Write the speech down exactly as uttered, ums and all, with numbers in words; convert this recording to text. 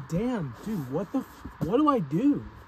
damn, dude, what the, f what do I do?